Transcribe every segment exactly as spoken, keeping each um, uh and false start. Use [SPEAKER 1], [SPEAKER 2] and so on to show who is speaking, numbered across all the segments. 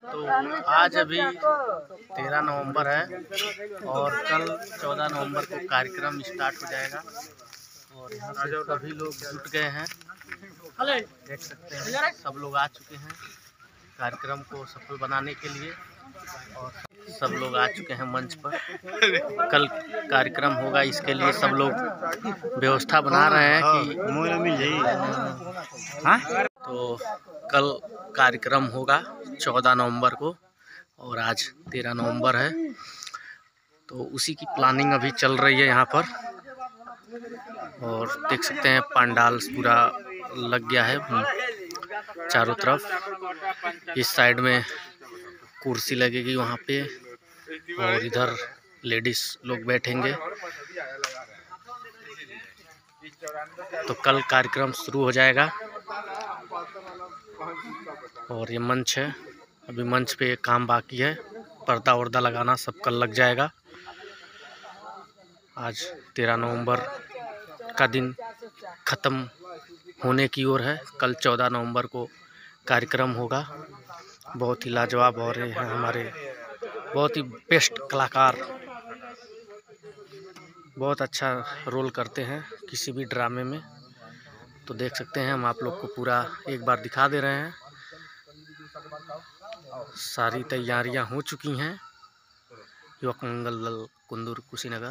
[SPEAKER 1] तो आज अभी तेरह नवंबर है और कल चौदह नवंबर को कार्यक्रम स्टार्ट हो जाएगा और यहाँ से सभी लोग जुट गए हैं। देख सकते हैं सब लोग आ चुके हैं कार्यक्रम को सफल बनाने के लिए और सब लोग आ चुके हैं मंच पर। कल कार्यक्रम होगा, इसके लिए सब लोग व्यवस्था बना रहे हैं कि हाँ तो कल कार्यक्रम होगा चौदह नवंबर को और आज तेरह नवंबर है, तो उसी की प्लानिंग अभी चल रही है यहाँ पर। और देख सकते हैं पंडाल पूरा लग गया है चारों तरफ। इस साइड में कुर्सी लगेगी वहाँ पे और इधर लेडीज लोग बैठेंगे। तो कल कार्यक्रम शुरू हो जाएगा और ये मंच है, अभी मंच पे काम बाकी है, पर्दा वर्दा लगाना सब कल लग जाएगा। आज तेरह नवंबर का दिन ख़त्म होने की ओर है, कल चौदह नवंबर को कार्यक्रम होगा। बहुत ही लाजवाब हो रहे हैं हमारे बहुत ही बेस्ट कलाकार, बहुत अच्छा रोल करते हैं किसी भी ड्रामे में। तो देख सकते हैं हम आप लोग को पूरा एक बार दिखा दे रहे हैं। सारी तैयारियां हो चुकी हैं युवक मंगल दल कुंदूर कुशीनगर।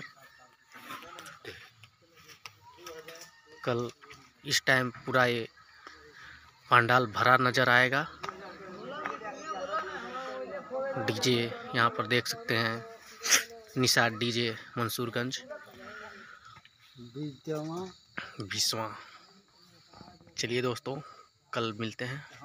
[SPEAKER 1] कल इस टाइम पूरा ये पंडाल भरा नज़र आएगा। डीजे यहाँ पर देख सकते हैं, निषाद डीजे मंसूरगंज बीसवां। चलिए दोस्तों, कल मिलते हैं।